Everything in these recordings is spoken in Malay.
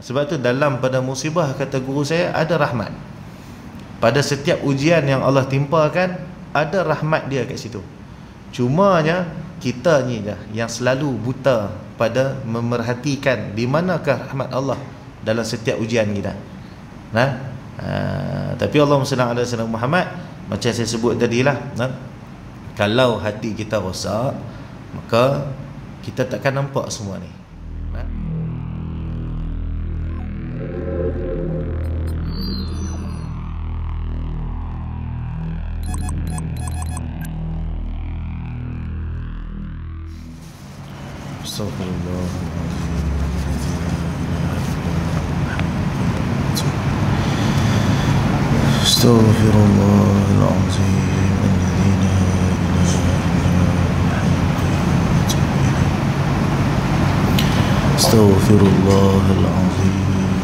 Sebab tu dalam pada musibah, kata guru saya, ada rahmat. Pada setiap ujian yang Allah timpakan, ada rahmat dia kat situ. Cumanya kita ni dah yang selalu buta pada memerhatikan di manakah rahmat Allah dalam setiap ujian kita. Tapi Allahumma salli ala sayyidina Muhammad, macam saya sebut tadilah, kalau hati kita rosak, maka kita takkan nampak semua ni. Astaghfirullahal azim alladzi la ilaha illa huwa al-hayyul qayyum. Astaghfirullahal azim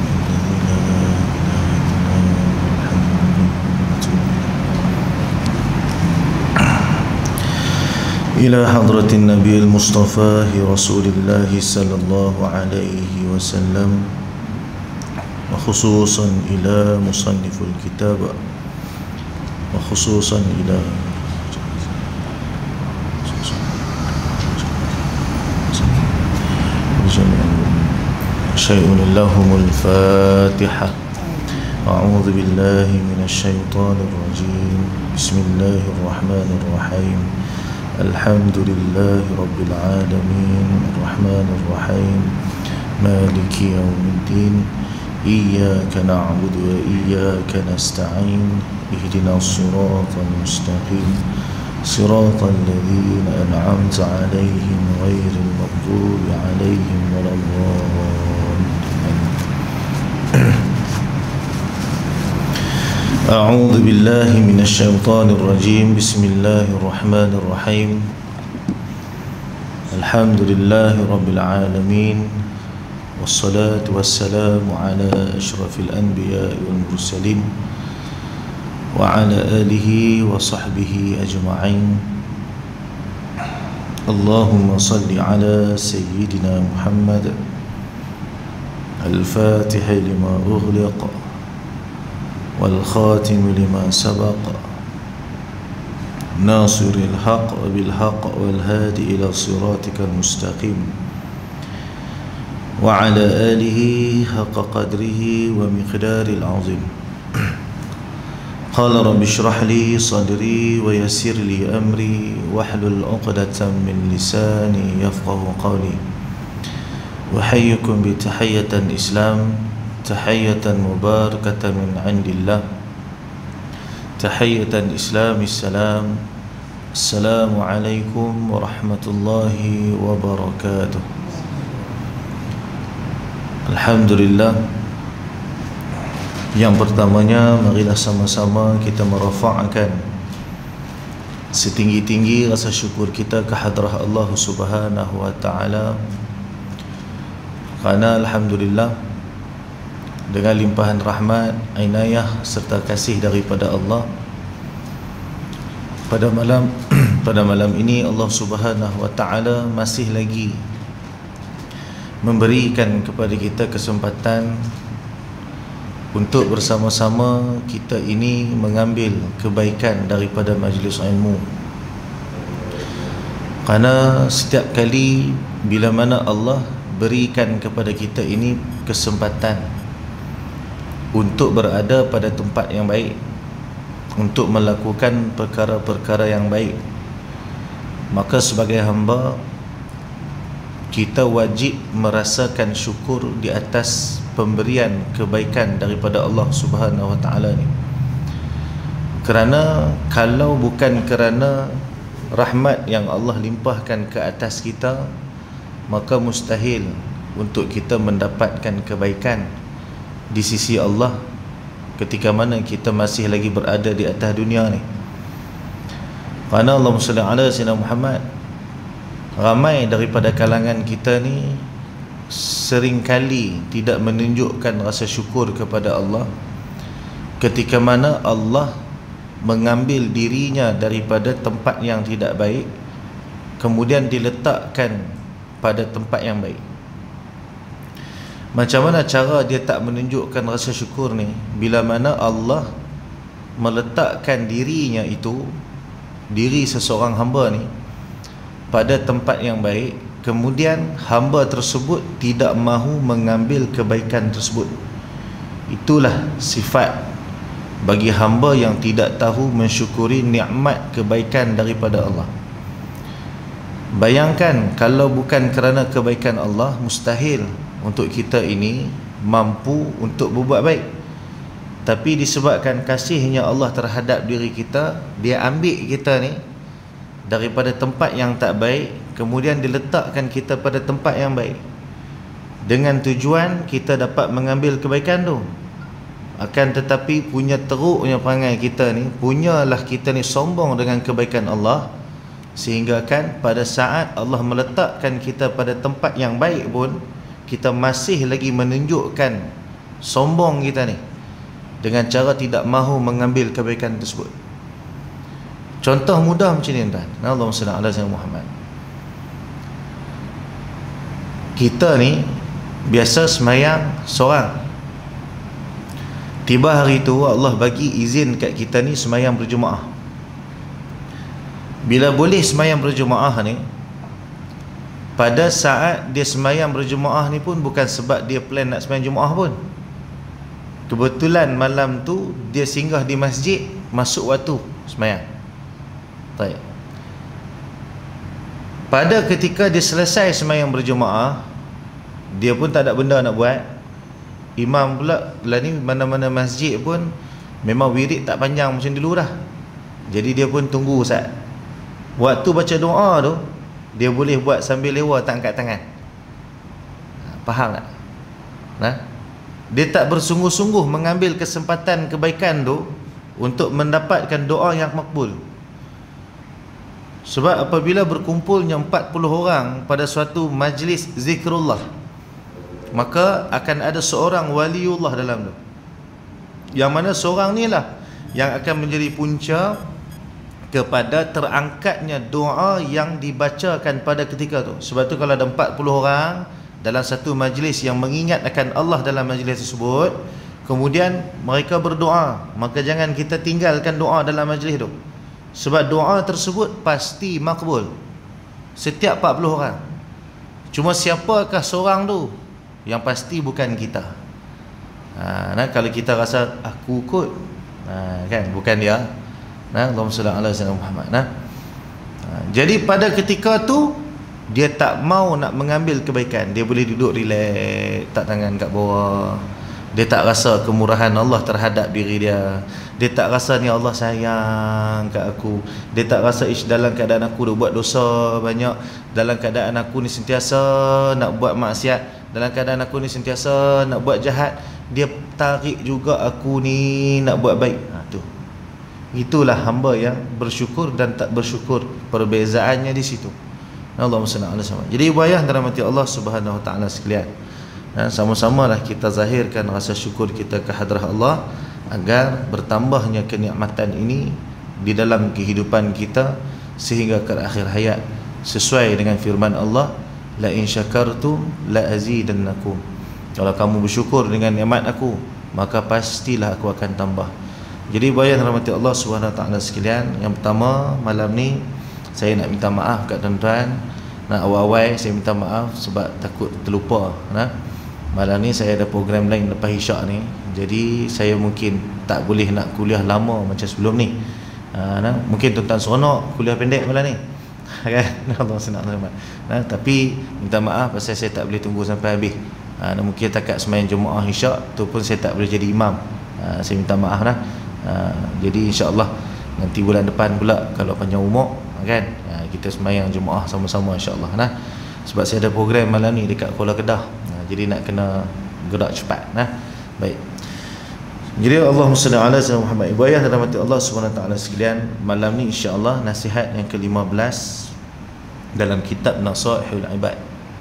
ila hadratin nabiyil mustafa rasulillah sallallahu alaihi wasallam, wa khususan ila musanniful kitab, wa khususan ila syai'un lahumul fatihah. A'udzu billahi minasy syaithanir rajim. Bismillahirrahmanirrahim. Alhamdulillahi rabbil alamin, arrahmanir rahim, maliki yaumiddin, iyyaka na'budu wa iyyaka nasta'in, ihdinas siratal mustaqim, siratal ladzina an'amta 'alaihim ghairil maghdubi 'alaihim waladdallin. A'udzu billahi minasy syaithanir rajim. Bismillahirrahmanirrahim. Alhamdulillahi rabbil alamin, wassalatu wassalamu ala asyrafil anbiya'i wal mursalin wa ala alihi wa sahbihi ajma'in. Allahumma salli ala sayyidina Muhammad al-fatih lima ughliqa wal khatim lima sabaqa, nasiril haqq bil haqq wal hadi ila siratikal mustaqim, wa ala alihi haqqa qadrihi wa miqdaril azim. Qala rabbi shrah li sadri wa yassir li amri wahlul 'uqdatam min lisani yafqahu qawli. Wa hayyukum bi tahiyyatan islam, tahiyyatan mubarakatan min 'indillah, tahiyyatan islami salam. Assalamu alaikum warahmatullahi wabarakatuh. Alhamdulillah. Yang pertamanya, marilah sama-sama kita merafa'kan setinggi-tinggi rasa syukur kita ke hadrah Allah Subhanahu wa ta'ala, kerana alhamdulillah dengan limpahan rahmat, inayah serta kasih daripada Allah, pada malam ini Allah Subhanahu wa ta'ala masih lagi memberikan kepada kita kesempatan untuk bersama-sama kita ini mengambil kebaikan daripada majlis ilmu. Kerana setiap kali bila mana Allah berikan kepada kita ini kesempatan untuk berada pada tempat yang baik, untuk melakukan perkara-perkara yang baik, maka sebagai hamba kita wajib merasakan syukur di atas pemberian kebaikan daripada Allah Subhanahu wa ta'ala ni. Kerana kalau bukan kerana rahmat yang Allah limpahkan ke atas kita, maka mustahil untuk kita mendapatkan kebaikan di sisi Allah ketika mana kita masih lagi berada di atas dunia ni. Kerana Allahumma salli ala sayyidina Muhammad, ramai daripada kalangan kita ni seringkali tidak menunjukkan rasa syukur kepada Allah ketika mana Allah mengambil dirinya daripada tempat yang tidak baik, kemudian diletakkan pada tempat yang baik. Macam mana cara dia tak menunjukkan rasa syukur ni? Bila mana Allah meletakkan dirinya itu, diri seseorang hamba ni pada tempat yang baik, kemudian hamba tersebut tidak mahu mengambil kebaikan tersebut. Itulah sifat bagi hamba yang tidak tahu mensyukuri nikmat kebaikan daripada Allah. Bayangkan kalau bukan kerana kebaikan Allah, mustahil untuk kita ini mampu untuk berbuat baik. Tapi disebabkan kasihnya Allah terhadap diri kita, dia ambil kita ni daripada tempat yang tak baik, kemudian diletakkan kita pada tempat yang baik, dengan tujuan kita dapat mengambil kebaikan tu. Akan tetapi punya teruknya perangai kita ni, punyalah kita ni sombong dengan kebaikan Allah, sehingga kan pada saat Allah meletakkan kita pada tempat yang baik pun, kita masih lagi menunjukkan sombong kita ni dengan cara tidak mahu mengambil kebaikan tersebut. Contoh mudah macam ni tuan. Allahumma salli ala sayyidina Muhammad. Kita ni biasa semayang seorang. Tiba hari tu Allah bagi izin kat kita ni semayang berjemaah. Bila boleh semayang berjemaah ni, pada saat dia semayang berjemaah ni pun bukan sebab dia plan nak semayang jemaah pun. Kebetulan malam tu dia singgah di masjid, masuk waktu semayang. Baik. Pada ketika dia selesai semayang berjemaah, dia pun tak ada benda nak buat. Imam pula lah ni, mana-mana masjid pun memang wirid tak panjang macam dulu dah. Jadi dia pun tunggu saat waktu baca doa tu, dia boleh buat sambil lewa tak angkat tangan. Faham tak? Nah, dia tak bersungguh-sungguh mengambil kesempatan kebaikan tu untuk mendapatkan doa yang makbul. Sebab apabila berkumpulnya 40 orang pada suatu majlis zikrullah, maka akan ada seorang waliullah dalam tu, yang mana seorang ni lah yang akan menjadi punca kepada terangkatnya doa yang dibacakan pada ketika tu. Sebab tu kalau ada 40 orang dalam satu majlis yang mengingat akan Allah dalam majlis tersebut, kemudian mereka berdoa, maka jangan kita tinggalkan doa dalam majlis tu. Sebab doa tersebut pasti makbul setiap 40 orang. Cuma siapakah seorang tu? Yang pasti bukan kita. Nah, kalau kita rasa aku kot, kan, bukan dia. Allahumma salli ala sayyidina Muhammad. Jadi pada ketika tu dia tak mau nak mengambil kebaikan. Dia boleh duduk relax, tak tangan kat bawah. Dia tak rasa kemurahan Allah terhadap diri dia. Dia tak rasa ni Allah sayang kat aku. Dia tak rasa dalam keadaan aku dah buat dosa banyak, dalam keadaan aku ni sentiasa nak buat maksiat, dalam keadaan aku ni sentiasa nak buat jahat, dia tarik juga aku ni nak buat baik. Tu, itulah hamba yang bersyukur dan tak bersyukur. Perbezaannya di situ. Allahumma salli ala sayyidina. Jadi bayang dirahmati Allah Subhanahu wa taala sekalian, sama-samalah kita zahirkan rasa syukur kita ke hadrah Allah, agar bertambahnya kenikmatan ini di dalam kehidupan kita sehingga ke akhir hayat, sesuai dengan firman Allah, la in syakartum la azidannakum. Kalau kamu bersyukur dengan nikmat aku, maka pastilah aku akan tambah. Jadi bayang rahmati Allah Subhanahu wa taala sekalian, yang pertama malam ni saya nak minta maaf kat tuan-tuan. Awal-awal saya minta maaf sebab takut terlupa. Malam ni saya ada program lain lepas isyak ni, jadi saya mungkin tak boleh nak kuliah lama macam sebelum ni. Mungkin tuan-tuan seronok kuliah pendek malam ni, kan? Allah senang. Tapi minta maaf pasal saya tak boleh tunggu sampai habis. Mungkin takat sembahyang Jumaat isyak tu pun saya tak boleh jadi imam. Saya minta maaf lah. Jadi insya-Allah nanti bulan depan pula kalau panjang umur, kan, kita sembahyang Jumaat sama-sama insya-Allah. Sebab saya ada program malam ni dekat Kuala Kedah, jadi nak kena gerak cepat. Baik. Jadi Allahumma salli ala sayyidina Muhammad. Ibu ayah dan rahmati Allah Subhanahu wa taala sekalian, malam ni insya-Allah nasihat yang ke-15 dalam kitab Nasaihul Ibad,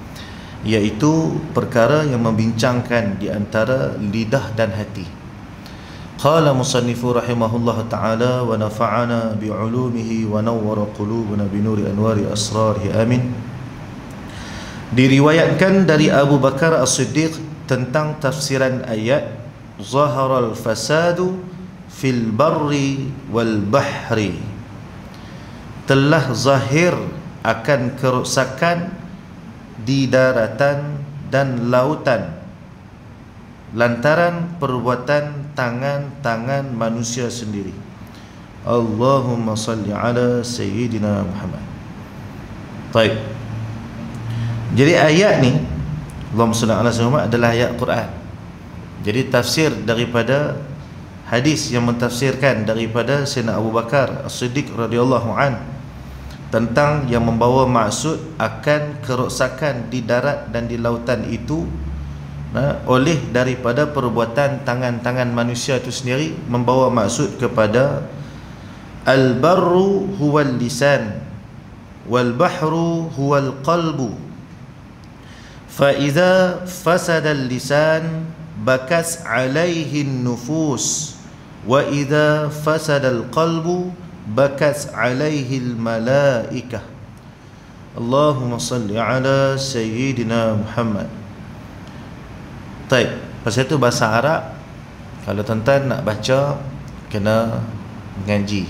iaitu perkara yang membincangkan di antara lidah dan hati. Qala musannifu rahimahullah ta'ala wa nafa'ana bi'ulumihi wa nawwara qulubana binuri anwari asrarihi amin. Diriwayatkan dari Abu Bakar As-Siddiq tentang tafsiran ayat zaharal fasadu fil barri wal bahri, telah zahir akan kerosakan di daratan dan lautan lantaran perbuatan tangan-tangan manusia sendiri. Allahumma salli ala Sayyidina Muhammad. Baik. Jadi ayat ni, Allahumma salli ala Sayyidina Muhammad, adalah ayat Quran. Jadi tafsir daripada hadis yang mentafsirkan daripada Sayyidina Abu Bakar As-Siddiq radhiyallahu an tentang yang membawa maksud akan kerosakan di darat dan di lautan itu, oleh daripada perbuatan tangan-tangan manusia itu sendiri, membawa maksud kepada al-barru huwal lisan wal bahru huwal qalbu, fa idza fasada al-lisan bakas alaihi an-nufus wa idza fasada al-qalbu bakas alaihi al-malaikah. Allahumma salli ala Sayyidina Muhammad. Baik, pasal itu bahasa Arab, kalau tuan-tuan nak baca kena ngaji.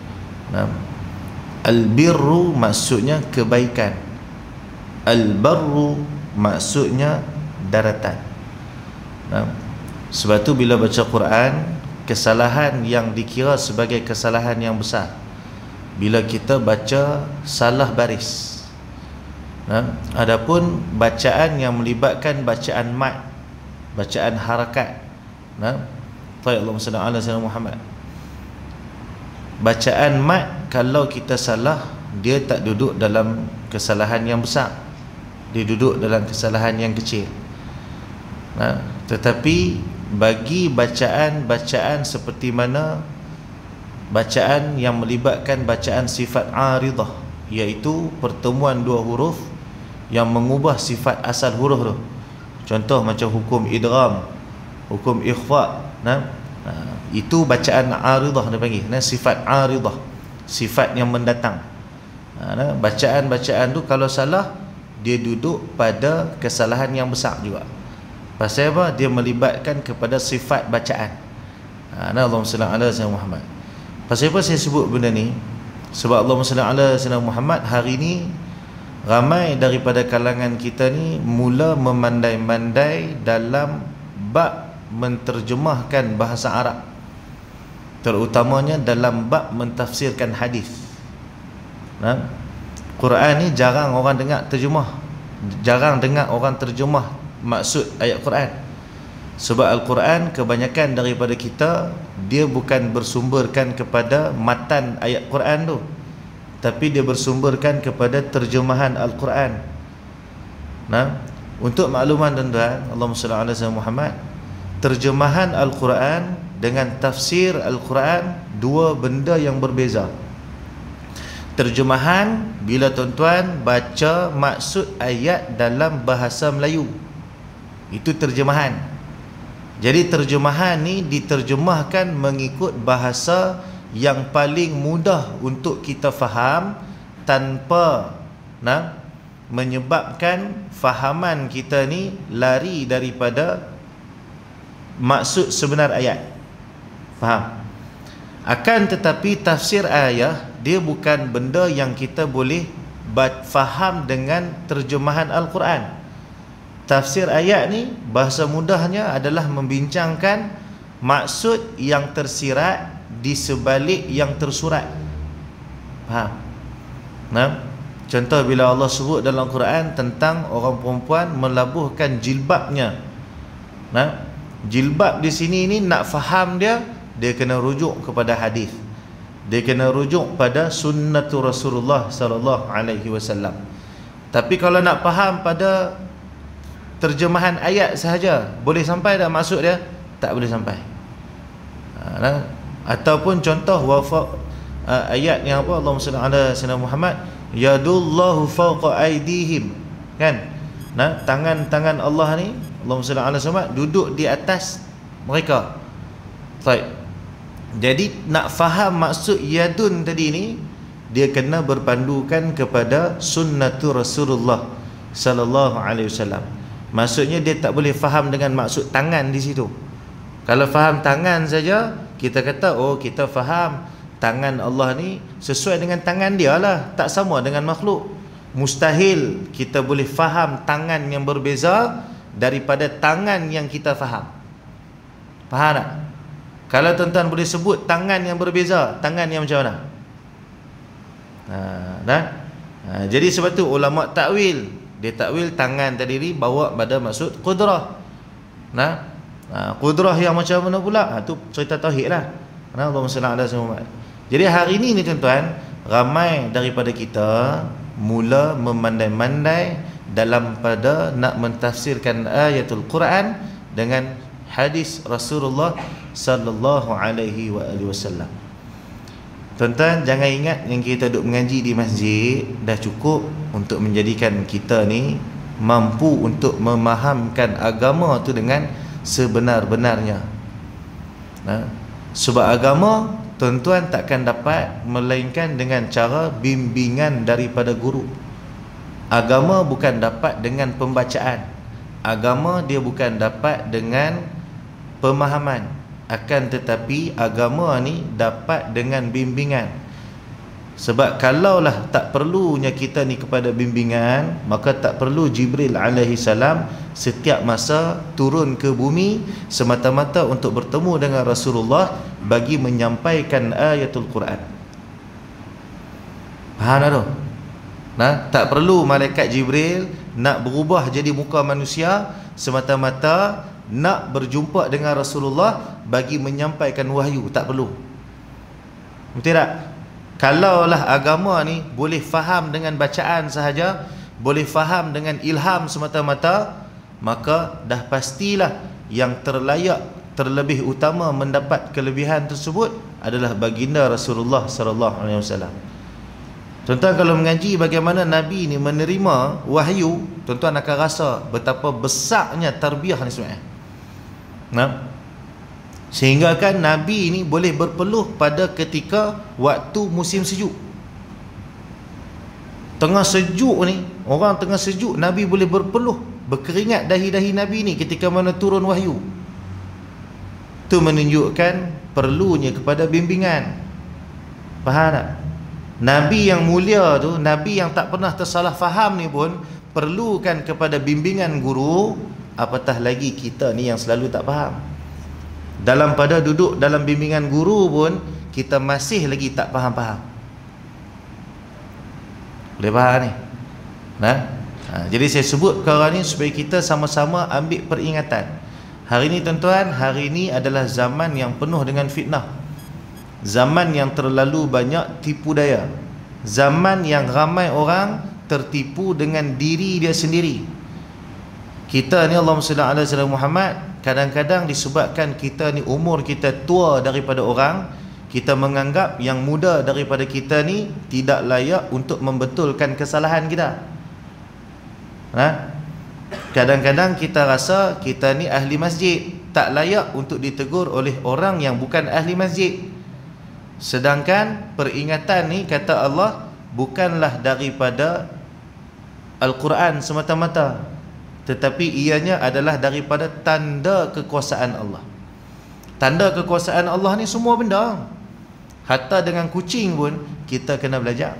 Al-birru maksudnya kebaikan, al-barru maksudnya daratan. Sebab tu bila baca Quran, kesalahan yang dikira sebagai kesalahan yang besar bila kita baca salah baris. Adapun bacaan yang melibatkan bacaan mat, bacaan harakat, Allahumma salli ala Sayyidina Muhammad, bacaan mat, kalau kita salah, dia tak duduk dalam kesalahan yang besar, dia duduk dalam kesalahan yang kecil. Tetapi bagi bacaan-bacaan seperti mana bacaan yang melibatkan bacaan sifat aridah, iaitu pertemuan dua huruf yang mengubah sifat asal huruf tu. Contoh macam hukum idgham, hukum ikhfa, itu bacaan aridah dia panggil, sifat aridah, sifat yang mendatang. Bacaan-bacaan tu kalau salah, dia duduk pada kesalahan yang besar juga. Pasal apa? Dia melibatkan kepada sifat bacaan. Allahumma salli ala Sayyidina Muhammad. Pasal apa saya sebut benda ni? Sebab Allahumma salli ala Sayyidina Muhammad, hari ni ramai daripada kalangan kita ni mula memandai-mandai dalam bab menterjemahkan bahasa Arab, terutamanya dalam bab mentafsirkan hadis. Quran ni jarang orang dengar terjemah, jarang dengar orang terjemah maksud ayat Quran. Sebab Al-Quran kebanyakan daripada kita, dia bukan bersumberkan kepada matan ayat Quran tu, tapi dia bersumberkan kepada terjemahan Al-Quran. Untuk makluman tuan-tuan, Allahumma salli ala Sayyidina Muhammad, terjemahan Al-Quran dengan tafsir Al-Quran dua benda yang berbeza. Terjemahan, bila tuan-tuan baca maksud ayat dalam bahasa Melayu, itu terjemahan. Jadi terjemahan ni diterjemahkan mengikut bahasa yang paling mudah untuk kita faham, tanpa menyebabkan fahaman kita ni lari daripada maksud sebenar ayat. Faham? Akan tetapi tafsir ayat, dia bukan benda yang kita boleh faham dengan terjemahan Al-Quran. Tafsir ayat ni bahasa mudahnya adalah membincangkan maksud yang tersirat di sebalik yang tersurat. Faham? Contoh bila Allah sebut dalam Quran tentang orang perempuan melabuhkan jilbabnya. Jilbab di sini ni nak faham dia kena rujuk kepada hadis. Dia kena rujuk pada sunnatul Rasulullah sallallahu alaihi wasallam. Tapi kalau nak faham pada terjemahan ayat sahaja, boleh sampai tak maksud dia? Tak boleh sampai. Ataupun contoh ayat yang apa, Allahumma salli ala Sayyidina Muhammad, yadullahu fawqa aydihim, kan? Tangan-tangan Allah ni, Allahumma salli ala Sayyidina Muhammad, duduk di atas mereka. Baik. Jadi nak faham maksud yadun tadi ni, dia kena berpandukan kepada sunnatul Rasulullah sallallahu alaihi wasallam. Maksudnya dia tak boleh faham dengan maksud tangan di situ. Kalau faham tangan saja, kita kata oh kita faham tangan Allah ni sesuai dengan tangan dia lah, tak sama dengan makhluk. Mustahil kita boleh faham tangan yang berbeza daripada tangan yang kita faham. Faham tak? Kalau tuan-tuan boleh sebut tangan yang berbeza, tangan yang macam mana? Jadi sebab tu ulama takwil, dia takwil tangan tadi bawa pada maksud qudrah. Qudrah yang macam mana pula? Tu cerita tauhid lah. Allahumma salli ala sayyidina Muhammad. Jadi hari ini ni tuan-tuan, ramai daripada kita mula memandai-mandai dalam pada nak mentafsirkan ayatul Quran dengan hadis Rasulullah sallallahu alaihi wasallam. Tuan-tuan, jangan ingat yang kita duduk mengaji di masjid dah cukup untuk menjadikan kita ni mampu untuk memahamkan agama tu dengan sebenar-benarnya. Sebab agama tuan-tuan takkan dapat melainkan dengan cara bimbingan daripada guru. Agama bukan dapat dengan pembacaan. Agama dia bukan dapat dengan pemahaman. Akan tetapi agama ni dapat dengan bimbingan. Sebab kalaulah tak perlunya kita ni kepada bimbingan, maka tak perlu Jibril alaihi salam setiap masa turun ke bumi semata-mata untuk bertemu dengan Rasulullah bagi menyampaikan ayatul Quran. Faham tak tu? Tak perlu malaikat Jibril nak berubah jadi muka manusia semata-mata nak berjumpa dengan Rasulullah bagi menyampaikan wahyu. Tak perlu. Betul tak? Kalaulah agama ni boleh faham dengan bacaan sahaja, boleh faham dengan ilham semata-mata, maka dah pastilah yang terlayak, terlebih utama mendapat kelebihan tersebut adalah baginda Rasulullah sallallahu alaihi wasallam. Tuan-tuan kalau mengaji bagaimana Nabi ni menerima wahyu, tuan-tuan akan rasa betapa besarnya tarbiyah ni sebenarnya. Sehingga kan Nabi ni boleh berpeluh pada ketika waktu musim sejuk. Tengah sejuk ni, orang tengah sejuk, Nabi boleh berpeluh, berkeringat dahi-dahi Nabi ni ketika mana turun wahyu. Itu menunjukkan perlunya kepada bimbingan. Faham tak? Nabi yang mulia tu, Nabi yang tak pernah tersalah faham ni pun perlukan kepada bimbingan guru, apatah lagi kita ni yang selalu tak faham. Dalam pada duduk dalam bimbingan guru pun kita masih lagi tak faham-faham. Boleh faham ni? Jadi saya sebut perkara ni supaya kita sama-sama ambil peringatan. Hari ni tuan-tuan, hari ni adalah zaman yang penuh dengan fitnah. Zaman yang terlalu banyak tipu daya. Zaman yang ramai orang tertipu dengan diri dia sendiri. Kita ni Allahumma salli ala sayyidina Muhammad, kadang-kadang disebabkan kita ni umur kita tua daripada orang, kita menganggap yang muda daripada kita ni tidak layak untuk membetulkan kesalahan kita. Kadang-kadang kita rasa kita ni ahli masjid, tak layak untuk ditegur oleh orang yang bukan ahli masjid. Sedangkan peringatan ni kata Allah bukanlah daripada Al-Quran semata-mata, tetapi ianya adalah daripada tanda kekuasaan Allah. Tanda kekuasaan Allah ni semua benda. Hatta dengan kucing pun kita kena belajar.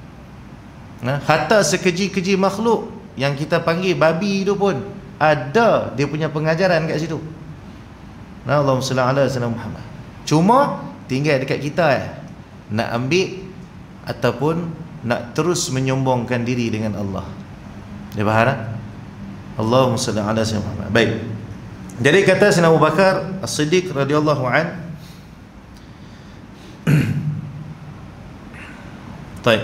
Hatta sekeji-keji makhluk yang kita panggil babi tu pun ada dia punya pengajaran kat situ. Allahumma salli ala sayyidina Muhammad. Cuma tinggal dekat kita nak ambil ataupun nak terus menyombongkan diri dengan Allah. Dia faham tak? Allahumma salli ala sayyidina Muhammad. Baik. Jadi kata Sayyidina Abu Bakar As-Siddiq radhiyallahu an. Baik.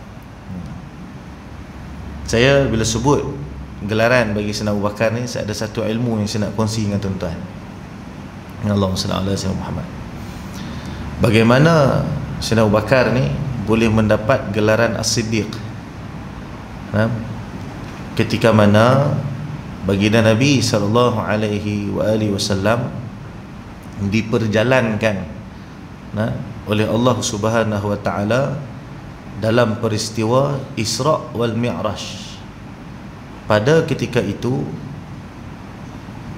Saya bila sebut gelaran bagi Sayyidina Abu Bakar ni, saya ada satu ilmu yang saya nak kongsi dengan tuan-tuan. Allahumma salli ala sayyidina Muhammad. Bagaimana Sayyidina Abu Bakar ni boleh mendapat gelaran As-Siddiq? Ketika mana baginda Nabi sallallahu alaihi wasallam diperjalankan oleh Allah Subhanahu wa taala dalam peristiwa Isra wal Mi'raj. Pada ketika itu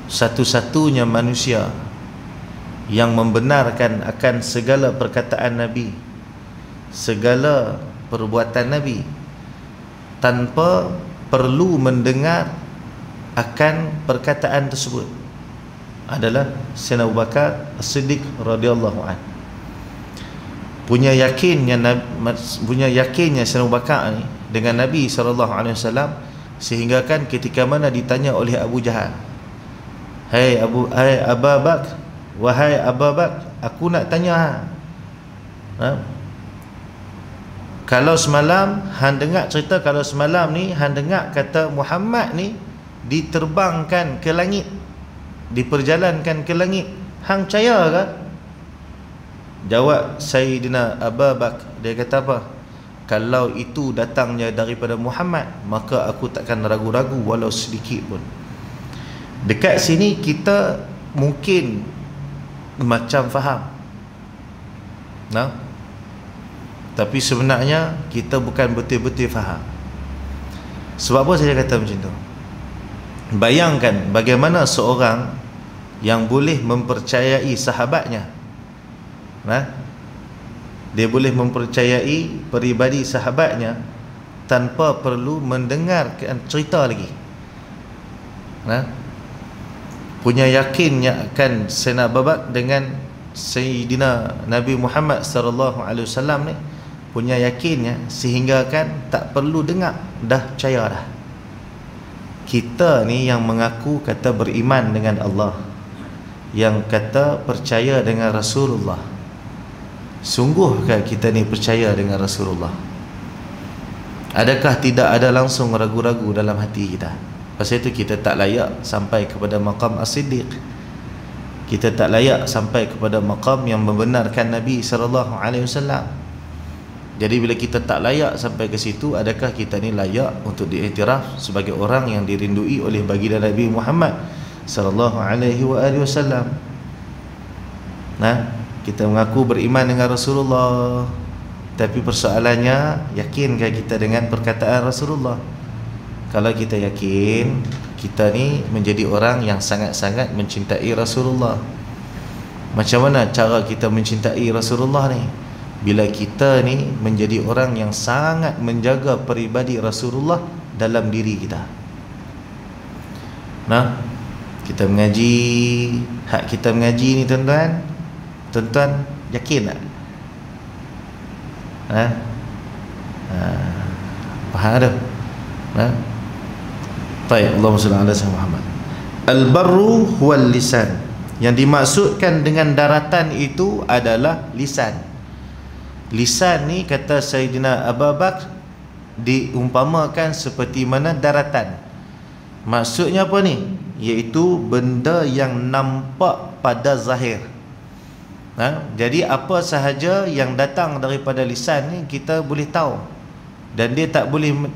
satu-satunya manusia yang membenarkan akan segala perkataan Nabi, segala perbuatan Nabi, tanpa perlu mendengar akan perkataan tersebut, adalah Sayyidina Abu Bakar As-Siddiq radhiyallahu anhu. Punya yakinnya Sayyidina Abu Bakar ni dengan Nabi SAW, sehingga kan ketika mana ditanya oleh Abu Jahal, Hai Abu Bakar, wahai Abu Bakar, aku nak tanya kalau semalam hang dengar cerita, kalau semalam ni hang dengar kata Muhammad ni diterbangkan ke langit, diperjalankan ke langit, hang percaya ke? Jawab Sayyidina Abu Bakar, dia kata apa? Kalau itu datangnya daripada Muhammad, maka aku takkan ragu-ragu walau sedikit pun. Dekat sini kita mungkin macam faham, tapi sebenarnya kita bukan betul-betul faham. Sebab apa saya kata macam tu? Bayangkan bagaimana seorang yang boleh mempercayai sahabatnya, dia boleh mempercayai peribadi sahabatnya tanpa perlu mendengar cerita lagi, punya yakinnya akan Sayyidina Abu Bakar dengan Sayyidina Nabi Muhammad sallallahu alaihi wasallam ni, punya yakinnya sehingga kan tak perlu dengar, dah percaya dah. Kita ni yang mengaku kata beriman dengan Allah, yang kata percaya dengan Rasulullah, sungguhkah kita ni percaya dengan Rasulullah? Adakah tidak ada langsung ragu-ragu dalam hati kita? Pasal itu kita tak layak sampai kepada maqam As-Siddiq. Kita tak layak sampai kepada maqam yang membenarkan Nabi SAW. Jadi bila kita tak layak sampai ke situ, adakah kita ni layak untuk diiktiraf sebagai orang yang dirindui oleh baginda Nabi Muhammad SAW? Kita mengaku beriman dengan Rasulullah, tapi persoalannya, yakinkah kita dengan perkataan Rasulullah? Kalau kita yakin, kita ni menjadi orang yang sangat-sangat mencintai Rasulullah. Macam mana cara kita mencintai Rasulullah ni? Bila kita ni menjadi orang yang sangat menjaga peribadi Rasulullah dalam diri kita. Kita mengaji, hak kita mengaji ni tuan-tuan, yakin tak? Faham dah? Baik, Allahumma salli ala sayyidina Muhammad. Al-barru huwal lisan. Yang dimaksudkan dengan daratan itu adalah lisan. Lisan ni kata Sayyidina Abu Bakar diumpamakan seperti mana daratan. Maksudnya apa ni? Iaitu benda yang nampak pada zahir. Jadi apa sahaja yang datang daripada lisan ni kita boleh tahu, dan dia tak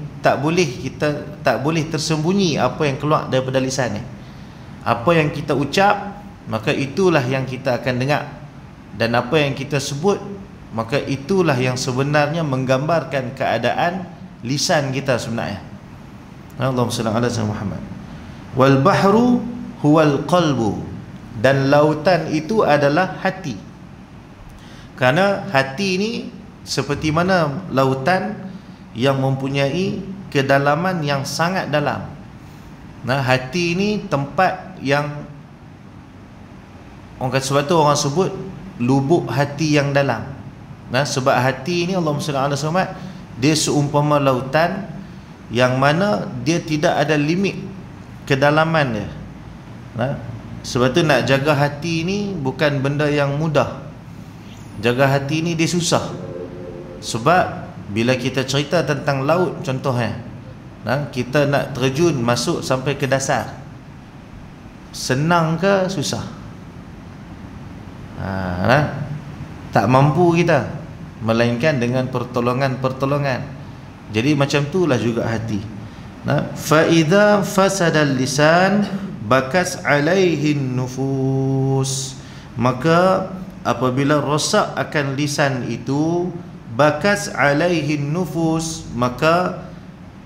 boleh tersembunyi apa yang keluar daripada lisan ni. Apa yang kita ucap, maka itulah yang kita akan dengar, dan apa yang kita sebut, maka itulah yang sebenarnya menggambarkan keadaan lisan kita sebenarnya. Allahumma salli ala sayyidina Muhammad. Wal bahru huwal qalbu. Dan lautan itu adalah hati. Kerana hati ni seperti mana lautan yang mempunyai kedalaman yang sangat dalam. Hati ni tempat yang orang kata, sebab tu orang sebut lubuk hati yang dalam. Sebab hati ni, Allahumma salli ala sayyidina Muhammad, dia seumpama lautan yang mana dia tidak ada limit kedalaman dia. Sebab tu nak jaga hati ni bukan benda yang mudah. Jaga hati ni dia susah. Sebab bila kita cerita tentang laut contohnya, kita nak terjun masuk sampai ke dasar, senang ke susah? Tak mampu kita, melainkan dengan pertolongan-pertolongan. Jadi macam itulah juga hati. Fa idza fasadal lisan bakas alaihi nufus. Maka apabila rosak akan lisan itu, bakas alaihi nufus, maka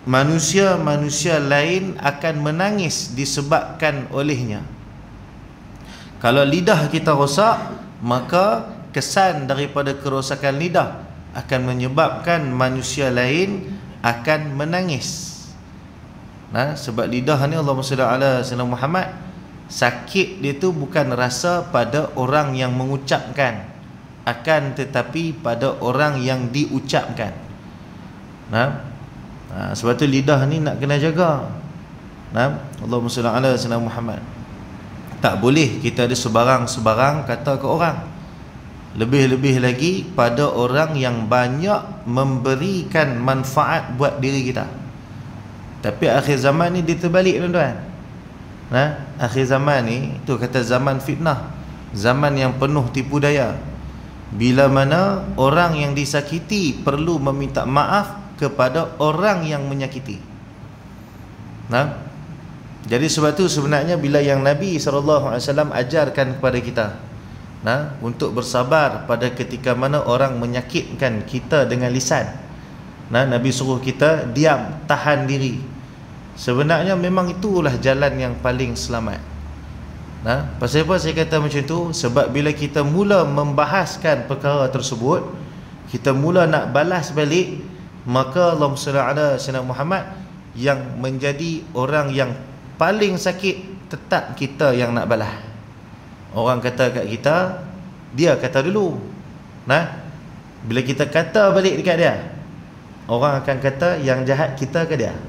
manusia-manusia lain akan menangis disebabkan olehnya. Kalau lidah kita rosak, maka kesan daripada kerosakan lidah akan menyebabkan manusia lain akan menangis. Nah, sebab lidah ni Allahumma salli ala sayyidina Muhammad, sakit dia tu bukan rasa pada orang yang mengucapkan, akan tetapi pada orang yang diucapkan. Nah, sebab tu lidah ni nak kena jaga. Nah, Allahumma salli ala sayyidina Muhammad. Tak boleh kita ada sebarang-sebarang kata ke orang. Lebih-lebih lagi pada orang yang banyak memberikan manfaat buat diri kita. Tapi akhir zaman ni dia terbalik, tuan-tuan. Nah, akhir zaman ni tu kata zaman fitnah, zaman yang penuh tipu daya. Bila mana orang yang disakiti perlu meminta maaf kepada orang yang menyakiti. Nah, jadi sebab tu sebenarnya bila yang Nabi SAW ajarkan kepada kita, nah, untuk bersabar pada ketika mana orang menyakitkan kita dengan lisan. Nah, Nabi suruh kita diam, tahan diri. Sebenarnya memang itulah jalan yang paling selamat. Nah, pasal apa saya kata macam tu? Sebab bila kita mula membahaskan perkara tersebut, kita mula nak balas balik, maka Allahumma salli ala sayyidina Muhammad, yang menjadi orang yang paling sakit tetap kita yang nak balas. Orang kata kat kita, dia kata dulu. Nah, bila kita kata balik dekat dia, orang akan kata yang jahat kita ke dia.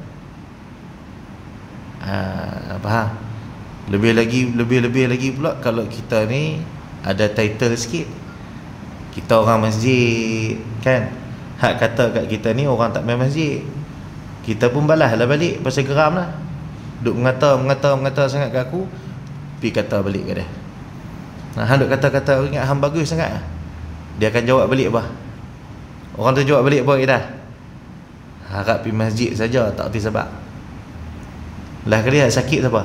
Faham? Lebih-lebih lagi pula kalau kita ni ada title sikit. Kita orang masjid, kan? Hak kata kat kita ni orang tak main masjid, kita pun balaslah balik pasal geram lah. Duk mengata sangat kat aku, pergi kata balik kat dia. Nah, hang duk kata-kata ingat hang bagus sangat, dia akan jawab balik apa? Orang tu jawab balik apa kita? Harap pergi masjid saja, tak erti sebab. Lah dia sakit siapa?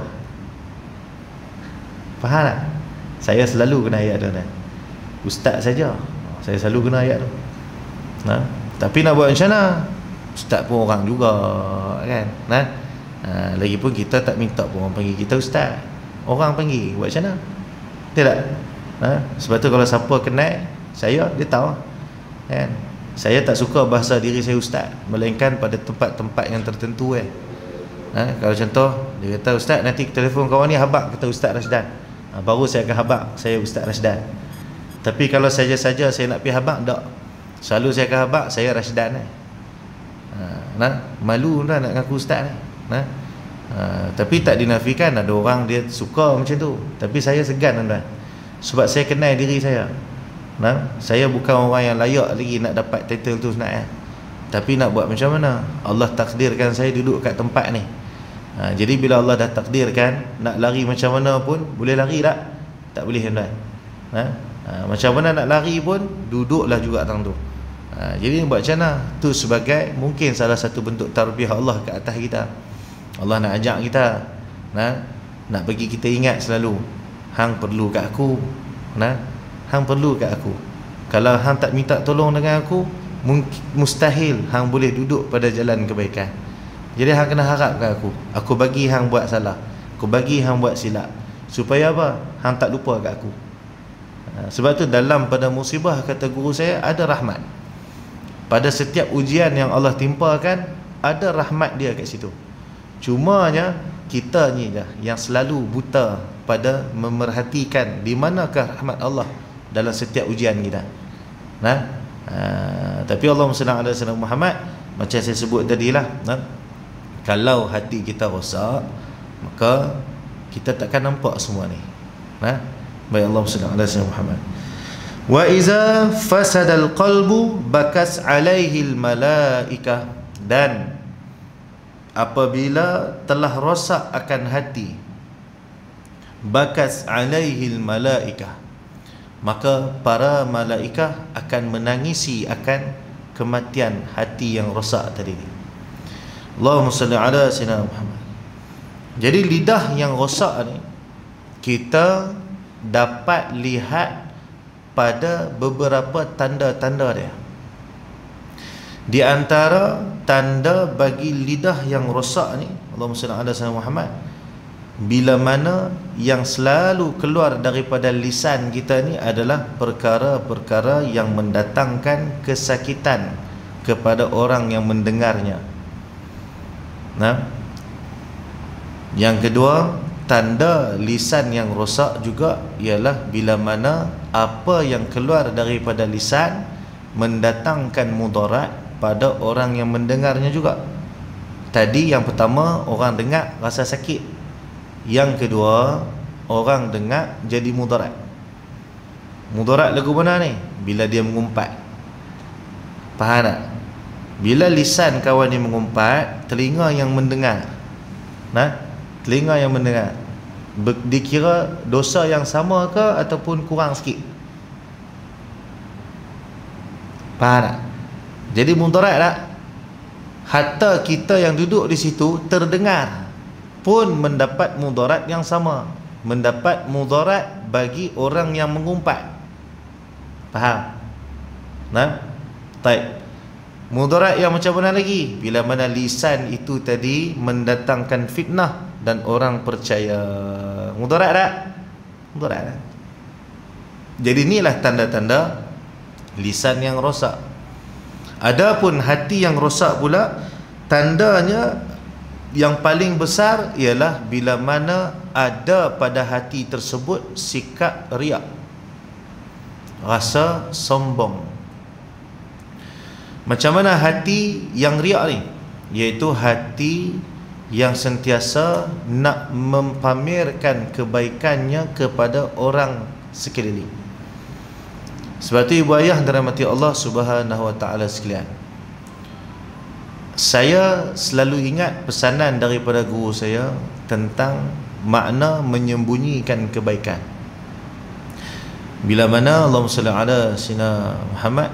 Faham tak? Saya selalu kena ayat tu, kan? Ustaz saja saya selalu kena ayat tu. Nah, tapi nak buat macam mana? Ustaz pun orang juga, kan? Nah, lagipun kita tak minta pun orang panggil kita ustaz. Orang panggil, buat macam mana? Tidak. Sebab tu kalau siapa kenal saya, dia tahu, kan? Saya tak suka bahasa diri saya ustaz, melainkan pada tempat-tempat yang tertentu, kalau contoh dia kata ustaz, nanti telefon kawan ni habaq kata Ustaz Rasdan, baru saya akan habaq saya Ustaz Rasdan. Tapi kalau saja-saja saya nak pergi habaq, tak, selalu saya akan habaq saya Rasdan. Malu dah nak ngaku ustaz ni. Tapi tak dinafikan ada orang dia suka macam tu, tapi saya segan, tuan-tuan, sebab saya kenal diri saya. Saya bukan orang yang layak lagi nak dapat title tu sebenarnya. Tapi nak buat macam mana? Allah takdirkan saya duduk kat tempat ni. Jadi bila Allah dah takdirkan, nak lari macam mana pun boleh lari tak? Tak boleh, tuan-tuan. Macam mana nak lari pun duduklah juga tang tu. Jadi buat macam mana? Tu sebagai mungkin salah satu bentuk tarbiyah Allah ke atas kita. Allah nak ajak kita, nak bagi kita ingat selalu, hang perlu kat aku. Hang perlu kat aku. Kalau hang tak minta tolong dengan aku, mustahil hang boleh duduk pada jalan kebaikan. Jadi hang kena harap kat aku. Aku bagi hang buat salah, aku bagi hang buat silap, supaya apa? Hang tak lupa kat aku. Sebab tu dalam pada musibah, kata guru saya, ada rahmat. Pada setiap ujian yang Allah timpakan, ada rahmat dia kat situ. Cumanya kita ni dah yang selalu buta pada memerhatikan di manakah rahmat Allah dalam setiap ujian kita. Tapi Allahumma salli ala sayyidina Muhammad, macam saya sebut tadilah, kalau hati kita rosak, maka kita takkan nampak semua ni. Baik, Allahumma salli ala sayyidina Muhammad. Wa iza fasadal qalbu bakas alaihil malaikah, dan apabila telah rosak akan hati, bakas alaihil malaikah, maka para malaikah akan menangisi akan kematian hati yang rosak tadi. Allahumma salli ala sayyidina Muhammad. Jadi lidah yang rosak ni kita dapat lihat pada beberapa tanda-tanda dia. Di antara tanda bagi lidah yang rosak ni, Allahumma salli ala sayyidina Muhammad, bila mana yang selalu keluar daripada lisan kita ni adalah perkara-perkara yang mendatangkan kesakitan kepada orang yang mendengarnya. Nah, yang kedua, tanda lisan yang rosak juga ialah bila mana apa yang keluar daripada lisan mendatangkan mudarat pada orang yang mendengarnya juga. Tadi yang pertama, orang dengar rasa sakit. Yang kedua, orang dengar jadi mudarat. Mudarat lagu mana ni? Bila dia mengumpat. Faham tak? Bila lisan kawan ni mengumpat, telinga yang mendengar, nah, telinga yang mendengar, dikira dosa yang sama ke ataupun kurang sikit? Faham tak? Jadi mudarat tak? Hatta kita yang duduk di situ terdengar pun mendapat mudarat yang sama, mendapat mudarat bagi orang yang mengumpat. Faham? Nah, baik. Mudarat yang macam mana lagi? Bila mana lisan itu tadi mendatangkan fitnah dan orang percaya. Mudarat tak? Mudarat tak? Jadi inilah tanda-tanda lisan yang rosak. Adapun hati yang rosak pula, tandanya yang paling besar ialah bila mana ada pada hati tersebut sikap riak, rasa sombong. Macam mana hati yang riak ni? Iaitu hati yang sentiasa nak mempamerkan kebaikannya kepada orang sekeliling. Sebab itu ibu ayah dirahmati Allah Subhanahu wa taala sekalian, saya selalu ingat pesanan daripada guru saya tentang makna menyembunyikan kebaikan. Bila mana Allahumma salli ala sayyidina Muhammad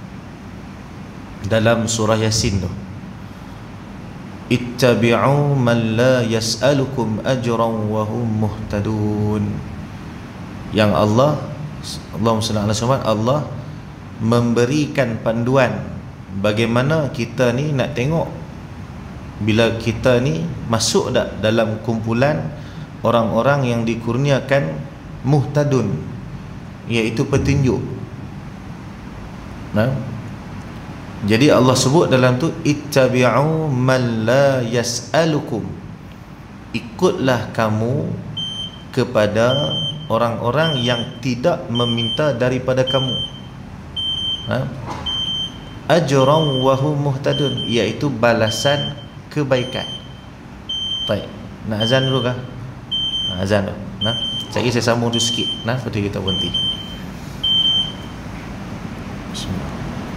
dalam surah Yasin tu, ittabi'u man la yas'alukum ajran wa hum muhtadun. Yang Allahumma salli ala sayyidina, Allah memberikan panduan bagaimana kita ni nak tengok bila kita ni masuk tak dalam kumpulan orang-orang yang dikurniakan muhtadun, iaitu petunjuk. Nah, jadi Allah sebut dalam tu ittabi'u man la yas'alukum, ikutlah kamu kepada orang-orang yang tidak meminta daripada kamu ajran wa hum muhtadun, iaitu balasan kebaikan. Baik, nak azan dulu kah? Azan dulu. Nah, saya sambung tu sikit. Nah, lepas tu kita berhenti. Bismillah.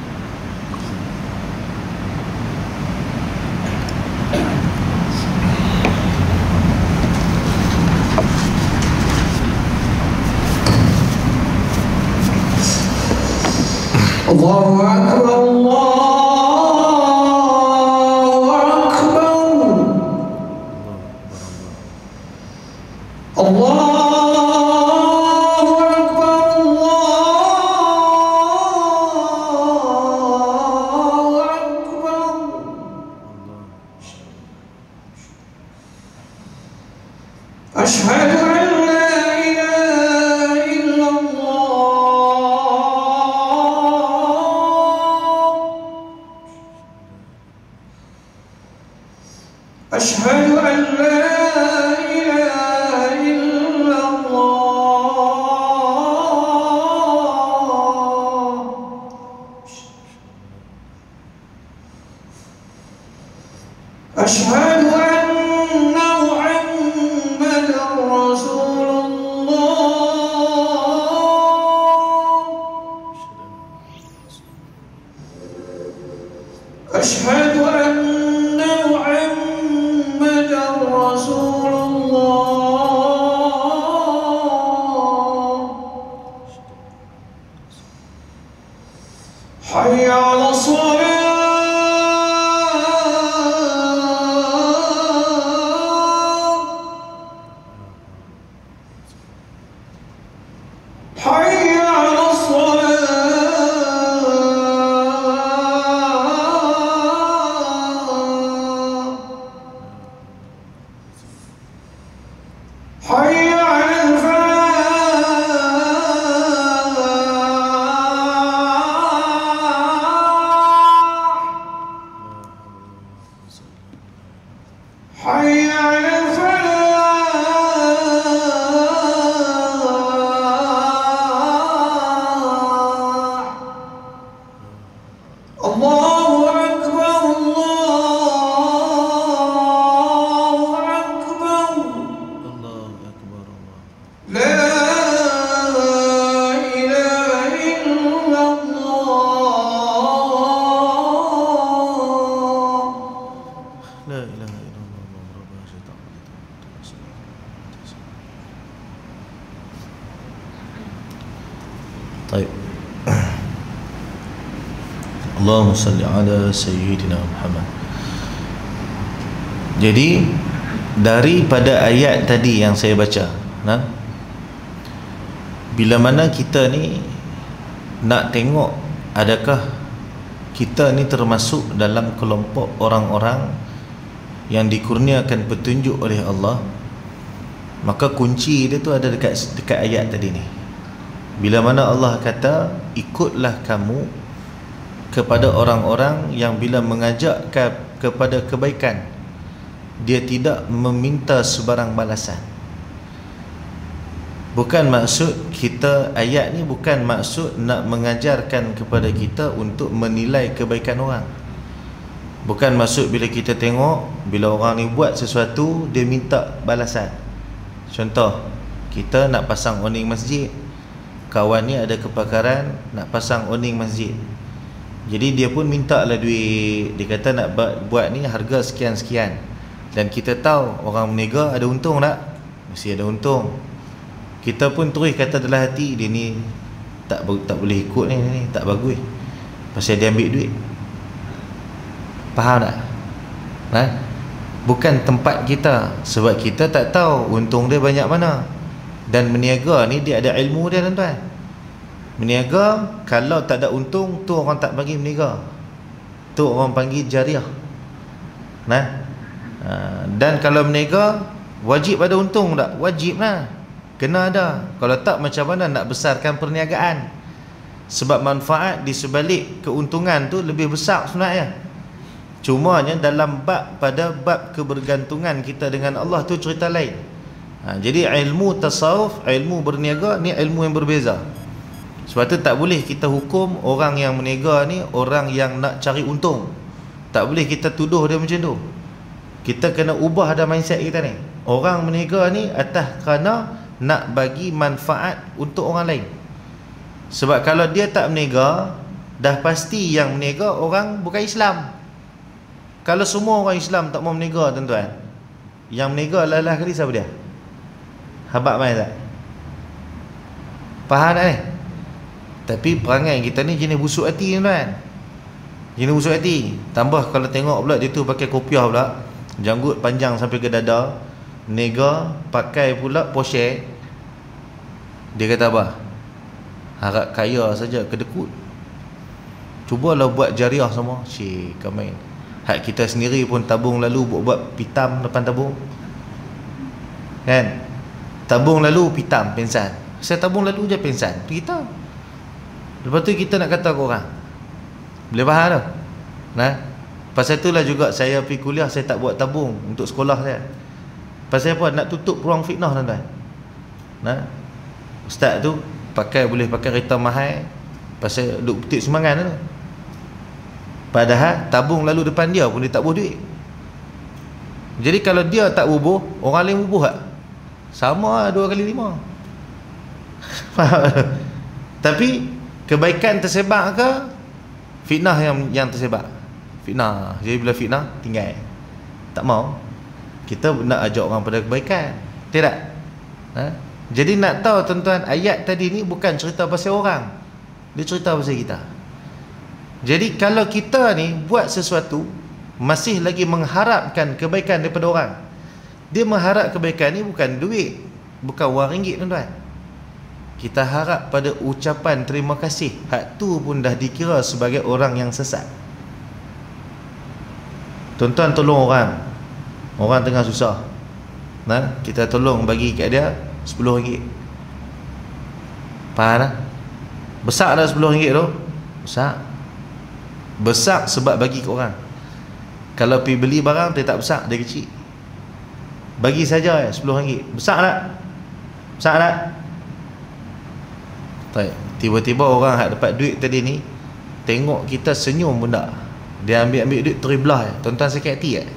Allahu Akbar, Allahu Akbar, Allahu Akbar, Allahu Akbar. Asyhadu an la ilaha illallah, asyhadu an la ilaha illallah, asyhadu anna Muhammadar Rasulullah, asyhadu anna Muhammadar Rasulullah. Hayya 'alas shalah, hayya 'alas shalah. Baik. Allahumma salli ala sayyidina Muhammad. Jadi daripada ayat tadi yang saya baca, bila mana kita ni nak tengok adakah kita ni termasuk dalam kelompok orang-orang yang dikurniakan petunjuk oleh Allah, maka kunci dia tu ada dekat ayat tadi ni. Bila mana Allah kata, ikutlah kamu kepada orang-orang yang bila mengajak kepada kebaikan, dia tidak meminta sebarang balasan. Bukan maksud kita, ayat ni bukan maksud nak mengajarkan kepada kita untuk menilai kebaikan orang. Bukan maksud bila kita tengok, bila orang ni buat sesuatu, dia minta balasan. Contoh, kita nak pasang awning masjid, kawan ni ada kepakaran nak pasang awning masjid, jadi dia pun minta lah duit. Dia kata nak buat ni harga sekian-sekian, dan kita tahu orang berniaga ada untung tak? Mesti ada untung. Kita pun terus kata dalam hati, dia ni tak boleh ikut ni tak bagus, pasal dia ambil duit. Faham tak? Bukan tempat kita, sebab kita tak tahu untung dia banyak mana. Dan meniaga ni dia ada ilmu dia, tuan-tuan. Meniaga kalau tak ada untung, tu orang tak bagi meniaga, tu orang panggil jariah. Dan kalau meniaga wajib ada untung tak? Wajib lah, kena ada. Kalau tak, macam mana nak besarkan perniagaan? Sebab manfaat di sebalik keuntungan tu lebih besar sebenarnya. Cumanya pada bab kebergantungan kita dengan Allah tu cerita lain. Jadi ilmu tasawuf, ilmu berniaga ni ilmu yang berbeza. Sebab tu tak boleh kita hukum orang yang berniaga ni orang yang nak cari untung. Tak boleh kita tuduh dia macam tu. Kita kena ubah dah mindset kita ni. Orang berniaga ni atas kerana nak bagi manfaat untuk orang lain. Sebab kalau dia tak berniaga, dah pasti yang berniaga orang bukan Islam. Kalau semua orang Islam tak mau berniaga, tuan-tuan, yang berniaga lalah kali siapa dia? Habaq mai tak? Faham tak ni? Tapi perangai kita ni jenis busuk hati, tuan-tuan. Jenis busuk hati. Tambah kalau tengok pula dia tu pakai kopiah pula, janggut panjang sampai ke dada, nega, pakai pula Porsche. Dia kata apa? Harap kaya saja, kedekut. Cubalah buat jariah semua. Cik, kau main. Hak kita sendiri pun tabung lalu buat pitam depan tabung, kan? Tabung lalu pitam, pensan. Saya tabung lalu je pensan, kita. Lepas tu kita nak kata ke orang. Boleh faham tak? Pasal itulah juga saya pergi kuliah, saya tak buat tabung untuk sekolah saya. Pasal apa? Nak tutup peluang fitnah, tuan-tuan. Ustaz tu boleh pakai kereta mahal, pasal duk petik sumbangan tu. Padahal tabung lalu depan dia pun dia tak bubuh duit. Jadi kalau dia tak bubuh, orang lain bubuh tak? Sama 2 kali 5. Tapi kebaikan tersebar ke fitnah yang tersebar? Fitnah. Jadi bila fitnah, tinggal. Tak mau. Kita nak ajak orang pada kebaikan. Tidak? Jadi nak tahu, tuan-tuan, ayat tadi ni bukan cerita pasal orang, dia cerita pasal kita. Jadi kalau kita ni buat sesuatu, masih lagi mengharapkan kebaikan daripada orang, dia mengharap kebaikan ni bukan duit, bukan wang ringgit, tuan-tuan. Kita harap pada ucapan terima kasih. Hak tu pun dah dikira sebagai orang yang sesat. Tuan-tuan tolong orang tengah susah, kita tolong bagi kat dia RM10. Faham tak? Besar dah RM10 tu. Besar sebab bagi ke orang. Kalau pergi beli barang, dia tak besar, dia kecil. Bagi saja RM10. Besar tak? Besar tak? Tiba-tiba orang yang dapat duit tadi ni tengok kita senyum pun tak. Dia ambil duit terbelah. Tuan-tuan sakit hati tak?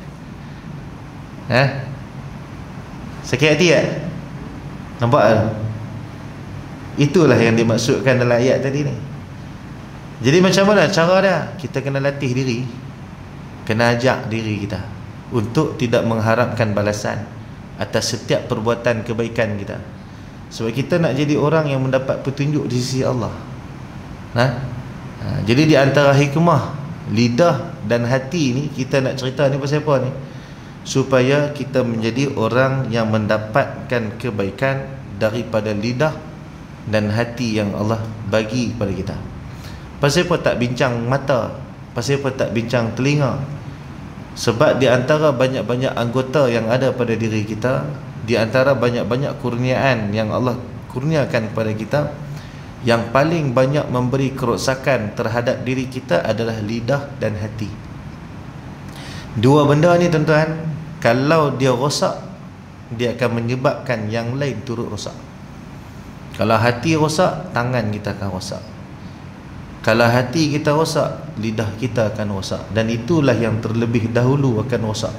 Sakit hati tak? Nampak tak? Itulah yang dimaksudkan dalam ayat tadi ni. Jadi macam mana cara dia? Kita kena latih diri, kena ajak diri kita untuk tidak mengharapkan balasan atas setiap perbuatan kebaikan kita. Sebab kita nak jadi orang yang mendapat petunjuk di sisi Allah. Jadi di antara hikmah lidah dan hati ni, kita nak cerita ni pasal apa ni? Supaya kita menjadi orang yang mendapatkan kebaikan daripada lidah dan hati yang Allah bagi kepada kita. Pasal apa tak bincang mata? Pasal apa tak bincang telinga? Sebab di antara banyak-banyak anggota yang ada pada diri kita, di antara banyak-banyak kurniaan yang Allah kurniakan kepada kita, yang paling banyak memberi kerosakan terhadap diri kita adalah lidah dan hati. Dua benda ni tuan-tuan, kalau dia rosak, dia akan menyebabkan yang lain turut rosak. Kalau hati rosak, tangan kita akan rosak. Kalau hati kita rosak, lidah kita akan rosak. Dan itulah yang terlebih dahulu akan rosak.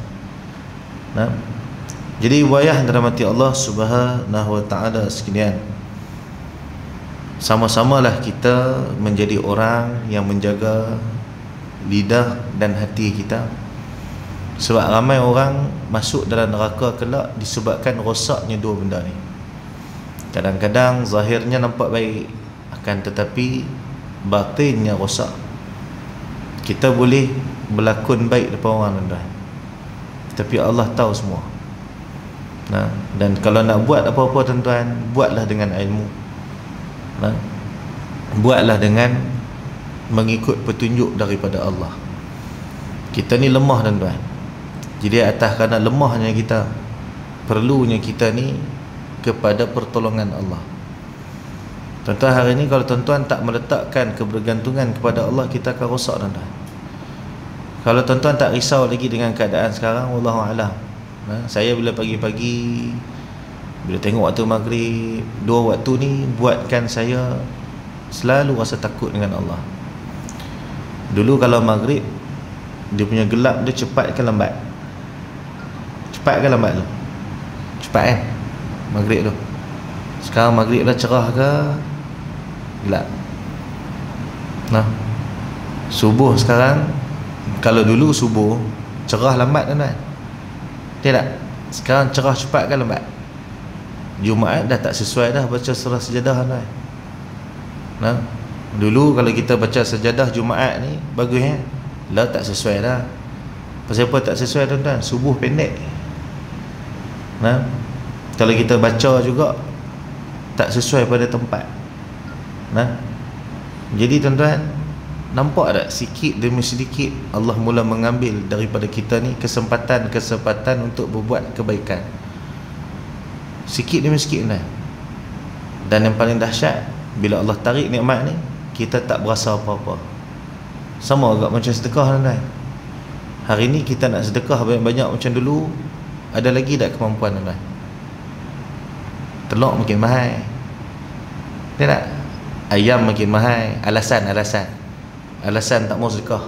Jadi wayah dirahmati Allah Subhanahu wa ta'ala sekalian, sama-samalah kita menjadi orang yang menjaga lidah dan hati kita. Sebab ramai orang masuk dalam neraka kelak disebabkan rosaknya dua benda ni. Kadang-kadang zahirnya nampak baik, akan tetapi batinnya rosak. Kita boleh berlakon baik depan orang tuan-tuan, tapi Allah tahu semua. Dan kalau nak buat apa-apa tuan-tuan, buatlah dengan ilmu. Buatlah dengan mengikut petunjuk daripada Allah. Kita ni lemah tuan-tuan. Jadi atas kerana lemahnya kita, perlunya kita ni kepada pertolongan Allah. Tuan-tuan, hari ni kalau tuan-tuan tak meletakkan kebergantungan kepada Allah, kita akan rosak tuan-tuan. Kalau tuan-tuan tak risau lagi dengan keadaan sekarang, wallahu a'lam. Saya bila pagi-pagi, bila tengok waktu maghrib, dua waktu ni buatkan saya selalu rasa takut dengan Allah. Dulu kalau maghrib, dia punya gelap dia cepat ke lambat? Cepat ke lambat tu? Cepat kan? Maghrib tu. Sekarang maghrib dah cerah ke gelap? Subuh sekarang, kalau dulu subuh cerah lambat kan? Tidak. Sekarang cerah cepat ke lambat? Jumaat dah tak sesuai dah baca surah Sajadah kan? Dulu kalau kita baca Sajadah Jumaat ni bagus ya. Lah tak sesuai dah. Pasal apa tak sesuai tuan-tuan? Subuh pendek. Kalau kita baca juga tak sesuai pada tempat. Jadi tuan-tuan, nampak tak sikit demi sedikit Allah mula mengambil daripada kita ni kesempatan untuk berbuat kebaikan. Sikit demi sikit tuan. Dan yang paling dahsyat, bila Allah tarik nikmat ni, kita tak berasa apa-apa. Sama agak macam sedekah tuan-tuan. Hari ni kita nak sedekah banyak-banyak macam dulu, ada lagi tak kemampuan tuan-tuan? Telur makin mahal, tak? Ayam makin mahal. Alasan tak mau sedekah.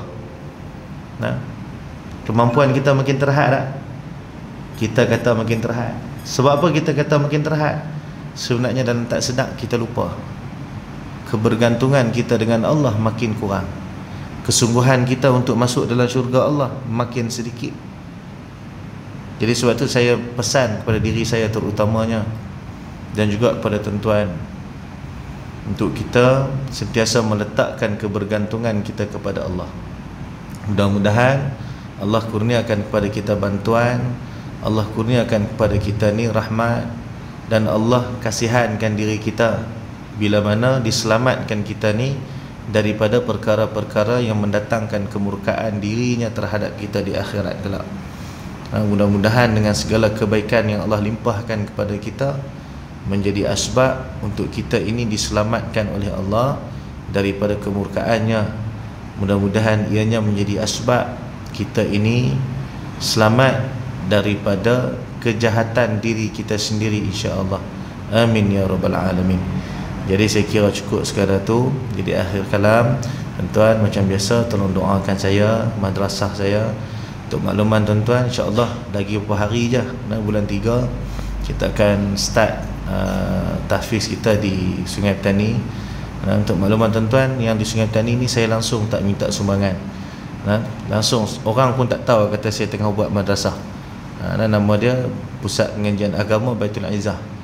Kemampuan kita makin terhad tak? Kita kata makin terhad. Sebab apa kita kata makin terhad? Sebenarnya dalam tak sedar kita lupa, kebergantungan kita dengan Allah makin kurang. Kesungguhan kita untuk masuk dalam syurga Allah makin sedikit. Jadi sebab tu saya pesan kepada diri saya terutamanya, dan juga kepada tuan-tuan, untuk kita sentiasa meletakkan kebergantungan kita kepada Allah. Mudah-mudahan Allah kurniakan kepada kita bantuan, Allah kurniakan kepada kita ni rahmat, dan Allah kasihankan diri kita bila mana diselamatkan kita ni daripada perkara-perkara yang mendatangkan kemurkaan dirinya terhadap kita di akhirat kelak. Mudah-mudahan dengan segala kebaikan yang Allah limpahkan kepada kita menjadi asbab untuk kita ini diselamatkan oleh Allah daripada kemurkaannya. Mudah-mudahan ianya menjadi asbab kita ini selamat daripada kejahatan diri kita sendiri, insya-Allah. Amin ya rabbal alamin. Jadi saya kira cukup sekadar tu. Jadi akhir kalam, tuan-tuan macam biasa tolong doakan saya, madrasah saya. Untuk makluman tuan-tuan, insya-Allah lagi beberapa hari je, bulan 3 kita akan start tahfiz kita di Sungai Petani. Untuk makluman tuan-tuan, yang di Sungai Petani ni saya langsung tak minta sumbangan. Langsung orang pun tak tahu kata saya tengah buat madrasah. Nama dia Pusat Pengajian Agama Baitul Izzah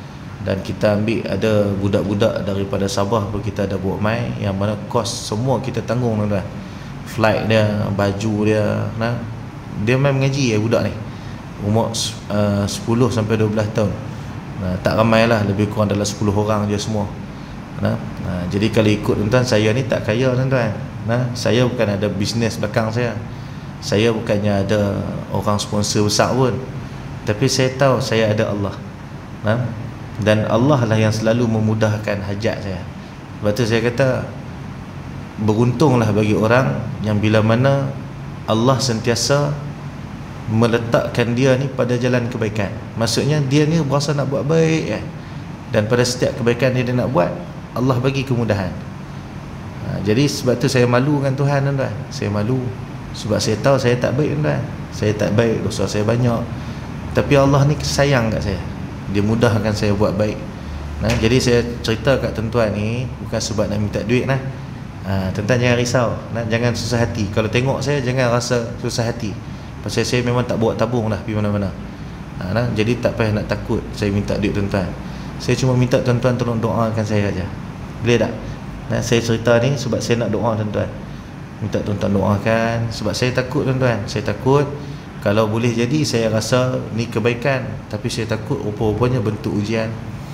Dan kita ambil ada budak-budak daripada Sabah pun kita ada buat mai, yang mana kos semua kita tanggung tuan-tuan. Flight dia, baju dia, nah. Dia main mengaji budak ni. Umur 10 sampai 12 tahun. Nah, tak ramai lah, lebih kurang dalam 10 orang je semua. Nah, jadi kalau ikut tuan-tuan, saya ni tak kaya tuan-tuan. Nah, saya bukan ada bisnes belakang saya. Saya bukannya ada orang sponsor besar pun. Tapi saya tahu saya ada Allah. Nah, dan Allah lah yang selalu memudahkan hajat saya. Sebab tu saya kata, beruntunglah bagi orang yang bila mana Allah sentiasa meletakkan dia ni pada jalan kebaikan. Maksudnya dia ni berasa nak buat baik dan pada setiap kebaikan dia nak buat, Allah bagi kemudahan. Jadi sebab tu saya malu dengan Tuhan tuan-tuan. Saya malu sebab saya tahu saya tak baik tuan-tuan. Saya tak baik, dosa saya banyak. Tapi Allah ni sayang kat saya. Dia mudahkan saya buat baik. Jadi saya cerita kat tuan-tuan ni bukan sebab nak minta duit nah. Tuan-tuan jangan risau, jangan susah hati. Kalau tengok saya jangan rasa susah hati. Pasal saya memang tak bawa tabung lah pergi mana-mana. Jadi tak payah nak takut saya minta duit tuan-tuan. Saya cuma minta tuan-tuan tolong doakan saya aja. Boleh tak? Saya cerita ni sebab saya nak doa tuan-tuan. Minta tuan-tuan doakan sebab saya takut tuan-tuan. Saya takut kalau boleh jadi saya rasa ni kebaikan, tapi saya takut rupa-rupanya bentuk ujian.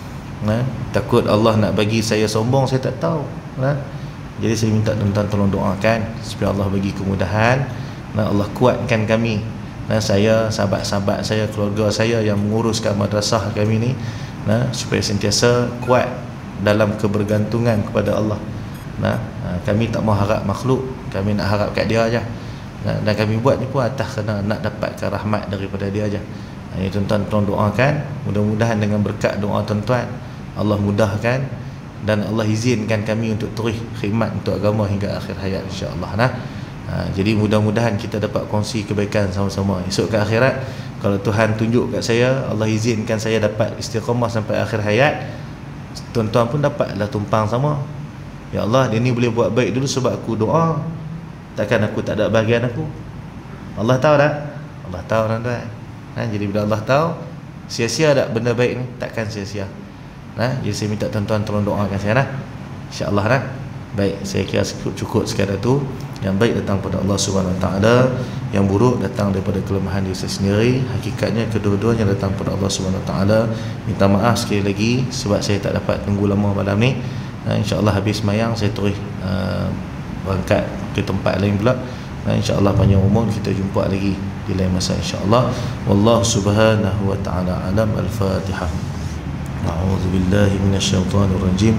Takut Allah nak bagi saya sombong, saya tak tahu. Jadi saya minta tuan-tuan tolong doakan supaya Allah bagi kemudahan. Allah kuatkan kami, saya, sahabat-sahabat saya, keluarga saya yang menguruskan madrasah kami ni, supaya sentiasa kuat dalam kebergantungan kepada Allah. Kami tak mau harap makhluk, kami nak harap kat dia aja. Dan kami buat ni pun atas kerana nak dapatkan rahmat daripada dia aja. Ini tuan-tuan tolong doakan, mudah-mudahan dengan berkat doa tuan-tuan Allah mudahkan dan Allah izinkan kami untuk terus khidmat untuk agama hingga akhir hayat insya-Allah. Jadi mudah-mudahan kita dapat kongsi kebaikan sama-sama. Esok ke akhirat, kalau Tuhan tunjuk kat saya, Allah izinkan saya dapat istiqamah sampai akhir hayat, tuan-tuan pun dapatlah tumpang sama. Ya Allah, dia ni boleh buat baik dulu sebab aku doa. Takkan aku tak ada bahagian aku? Allah tahu tak? Allah tahu tuan-tuan. Jadi bila Allah tahu, sia-sia tak benda baik ni? Takkan sia-sia. Jadi saya minta tuan-tuan tolong doakan saya insya-Allah. Baik, saya kira cukup sekadar tu. Yang baik datang pada Allah Subhanahu Wa Taala, yang buruk datang daripada kelemahan diri saya sendiri. Hakikatnya kedua-duanya datang pada Allah Subhanahu Wa Taala. Minta maaf sekali lagi sebab saya tak dapat tunggu lama malam ni. InsyaAllah habis mayang saya terus berangkat ke tempat lain pula. InsyaAllah panjang umur, kita jumpa lagi di lain masa insyaAllah. Wallahu Subhanahu Wa Taala alam. Al-Fatihah. A'udzu billahi minasyaitonir rajim.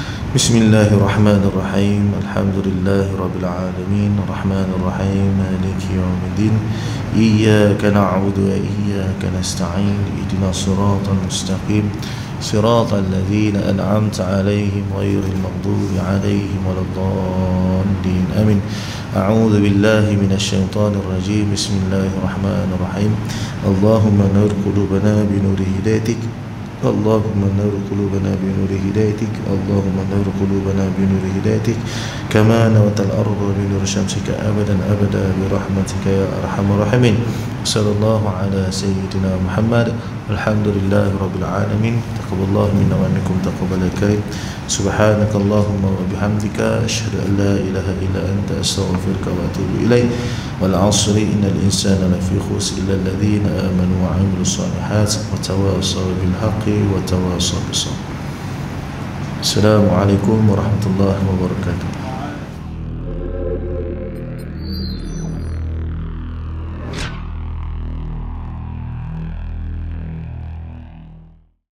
Bismillahirrahmanirrahim. Alhamdulillahi rabbil alamin. Arrahmanir rahim. Maliki yaumiddin. Iyyaka na'budu wa iyyaka nasta'in. Ihdinas siratal mustaqim. Siratal ladzina an'amta 'alaihim ghairil maghdubi 'alaihim waladdallin. Amin. A'udzu billahi minasyaitonir rajim. Bismillahirrahmanirrahim. Allahumma nur qulubana bi nuri hidayatik. اللهم نور قلوبنا بنور هدايتك. اللهم نور قلوبنا بنور هدايتك كما نورت الأرض بنور شمسك أبدا أبدا برحمتك يا أرحم الراحمين. صلى الله على سيدنا محمد. الحمد لله رب العالمين. تقبل الله منا ومنكم تقبل الكريم. سبحانك اللهم وبحمدك أشهد أن لا إله إلا أنت أستغفرك وأتوب إليك. والعصر إن الإنسان لفي خسر إلا الذين آمنوا وعملوا الصالحات وتواصوا بالحق وتواصوا بالصبر. السلام عليكم ورحمة الله وبركاته.